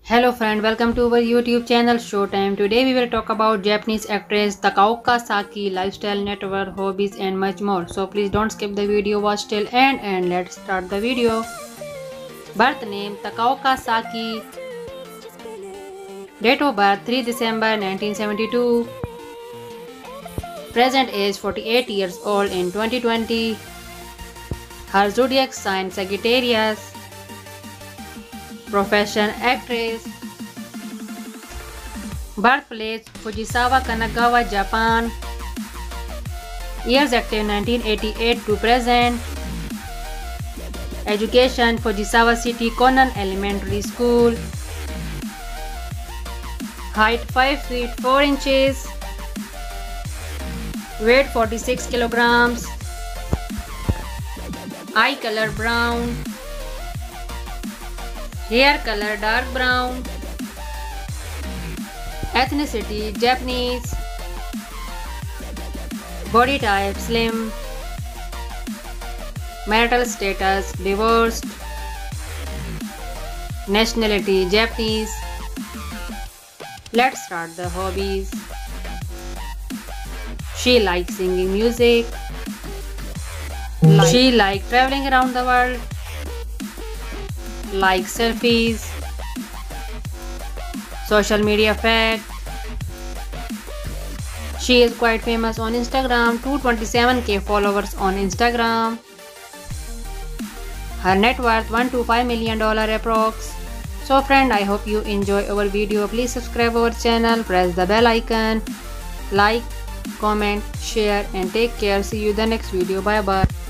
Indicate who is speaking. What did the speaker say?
Speaker 1: Hello friend, welcome to our YouTube channel Showtime. Today we will talk about Japanese actress Takao Saki, lifestyle, network, hobbies and much more. So please don't skip the video, watch till end and let's start the video. Birth name Takao Saki. Date of birth 3 December 1972. Present age 48 years old in 2020. Her zodiac sign Sagittarius. Profession actress. Birthplace Fujisawa, Kanagawa, Japan. Years active 1988 to present. Education Fujisawa City Conan Elementary School. Height 5 feet 4 inches. Weight 46 kilograms. Eye color brown. Hair color dark brown. Ethnicity Japanese. Body type slim. Marital status divorced. Nationality Japanese. Let's start the hobbies. She likes singing music. She likes traveling around the world. Like selfies. Social media fact. She is quite famous on Instagram, 227k followers on Instagram. Her net worth $1 to $5 million approx. So friend, I hope you enjoy our video. Please subscribe our channel, press the bell icon, like, comment, share and take care. See you in the next video. Bye bye.